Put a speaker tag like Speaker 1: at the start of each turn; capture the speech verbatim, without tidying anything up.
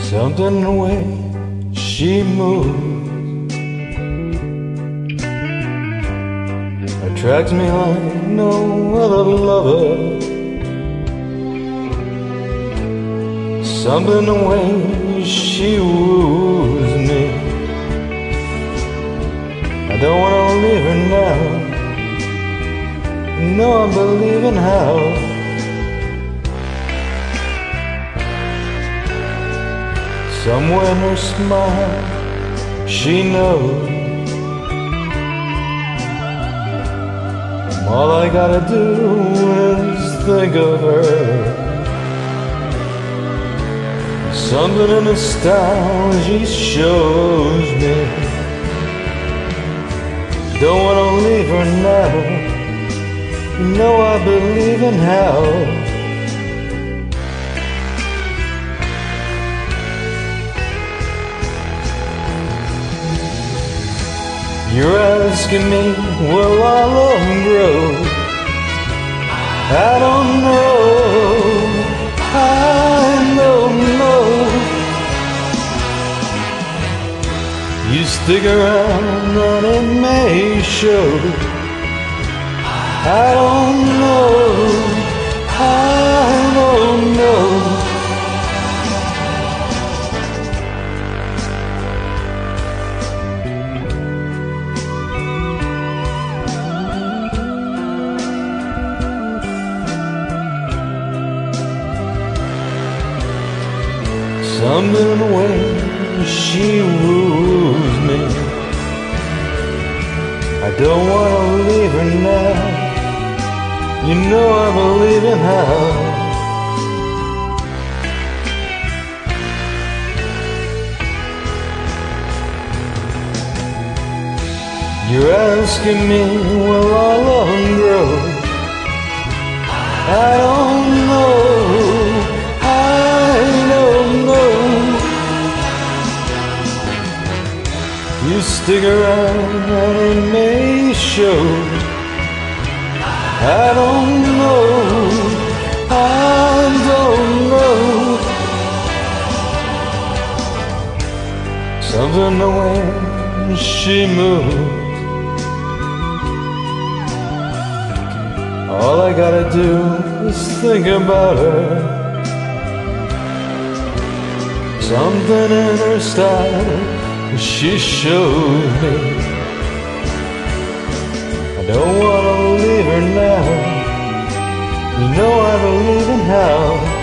Speaker 1: Something in the way she moves attracts me like no other lover. Something in the way she woos me. I don't wanna leave her now. No, I believe in how. Somewhere in her smile, she knows all I gotta do is think of her. Something in the style she shows me. Don't wanna leave her now. You know I believe in how. You're asking me, will our love grow? I don't know, I don't know. You stick around and it may show. I don't know, I don't know. Something in the way she woos me. I don't wanna leave her now. You know I believe in how. You're asking me, will our love grow? I don't know. You stick around and it may show. I don't know, I don't know. Something the way she moves. All I gotta do is think about her. Something in her style she shows me. I don't wanna leave her now. You know I believe in how.